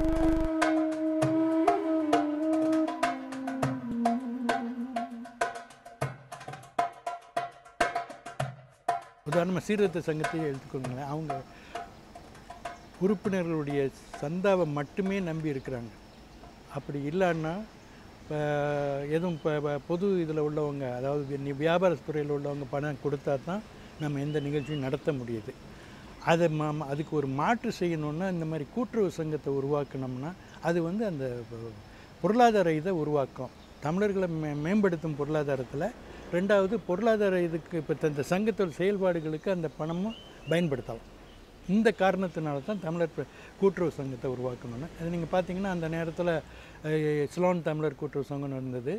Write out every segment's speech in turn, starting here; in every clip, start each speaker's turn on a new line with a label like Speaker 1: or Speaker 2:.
Speaker 1: உதாரணமாக சீர்திருத்த சங்கத்தையே எடுத்துக்கோங்களேன். அவங்க உறுப்பினர்களுடைய சந்தாவை மட்டுமே நம்பி இருக்கிறாங்க. அப்படி இல்லைன்னா இப்போ எதுவும் இப்போ பொது இதில் உள்ளவங்க, அதாவது வியாபாரத்துறையில் உள்ளவங்க பணம் கொடுத்தா தான் நம்ம எந்த நிகழ்ச்சியும் நடத்த முடியுது. அதுக்கு ஒரு மாற்று செய்யணுன்னா இந்த மாதிரி கூட்டுறவு சங்கத்தை உருவாக்கணும்னா அது வந்து அந்த பொருளாதார இதை உருவாக்கும். தமிழர்களை மேம்படுத்தும் பொருளாதாரத்தில். ரெண்டாவது பொருளாதார இதுக்கு இப்போ இந்த சங்கத்தோட செயல்பாடுகளுக்கு அந்த பணமும் பயன்படுத்தலாம். இந்த காரணத்தினால தான் தமிழர் கூட்டுறவு சங்கத்தை உருவாக்கணும்னு. அது நீங்கள் பார்த்தீங்கன்னா அந்த நேரத்தில் சிலோன் தமிழர் கூட்டுறவு சங்கம்னு இருந்தது.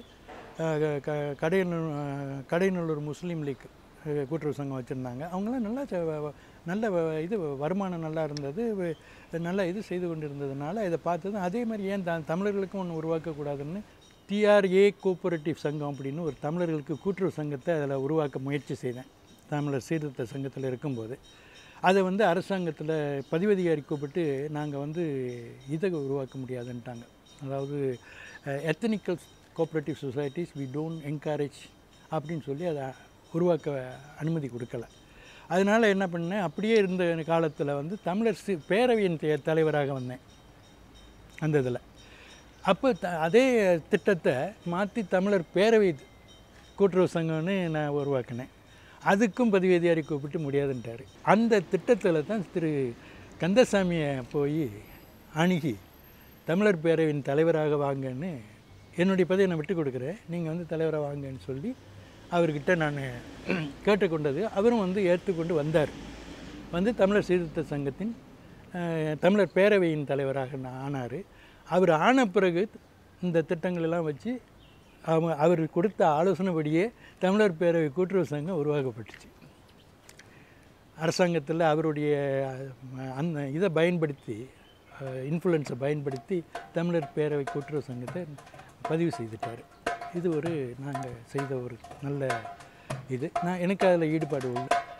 Speaker 1: கடையநல்லூர் முஸ்லீம் லீக் கூட்டுறவு சங்கம் வச்சுருந்தாங்க. அவங்களாம் நல்ல இது வருமானம் நல்லா இருந்தது, நல்லா இது செய்து கொண்டு இருந்ததுனால இதை பார்த்தது. அதே மாதிரி ஏன் தமிழர்களுக்கும் ஒன்று உருவாக்கக்கூடாதுன்னு டிஆர்ஏ கோஆபரேட்டிவ் சங்கம் அப்படின்னு ஒரு தமிழர்களுக்கு கூட்டுறவு சங்கத்தை அதில் உருவாக்க முயற்சி செய்தேன். தமிழர் சீர்திருத்த சங்கத்தில் இருக்கும்போது அதை வந்து அரசாங்கத்தில் பதிவதிகாரி கூப்பிட்டு நாங்கள் இதை உருவாக்க முடியாதுன்ட்டாங்க. அதாவது ethical cooperative societies we don't encourage அப்படின்னு சொல்லி அதை உருவாக்க அனுமதி கொடுக்கல. அதனால் என்ன பண்ணேன், அப்படியே இருந்த காலத்தில் தமிழர் பேரவையின் தலைவராக வந்தேன் அந்த இதில். அப்போ அதே திட்டத்தை மாற்றி தமிழர் பேரவை கூட்டுறவு சங்கம்னு நான் உருவாக்கினேன். அதுக்கும் பதிவேதியாரி கூப்பிட்டு முடியாதுன்ட்டார். அந்த திட்டத்தில் தான் திரு கந்தசாமியை போய் அணுகி தமிழர் பேரவையின் தலைவராக வாங்கன்னு, என்னுடைய பதவியை நான் விட்டு கொடுக்குறேன், நீங்கள் தலைவராக வாங்கன்னு சொல்லி அவர்கிட்ட நான் கேட்டுக்கொண்டது. அவரும் ஏற்றுக்கொண்டு வந்தார். தமிழர் சீர்திருத்த சங்கத்தின் தமிழர் பேரவையின் தலைவராக ஆனார். அவர் ஆன பிறகு இந்த திட்டங்களெல்லாம் வச்சு அவர் கொடுத்த ஆலோசனைப்படியே தமிழர் பேரவை கூட்டுறவு சங்கம் உருவாக்கப்பட்டுச்சு. அரசாங்கத்தில் அவருடைய அந்த இதை பயன்படுத்தி, இன்ஃப்ளூயன்ஸை பயன்படுத்தி தமிழர் பேரவை கூட்டுறவு சங்கத்தை பதிவு செய்துட்டார். இது நாங்கள் செய்த ஒரு நல்ல இது. எனக்கு அதில் ஈடுபாடு உண்டு.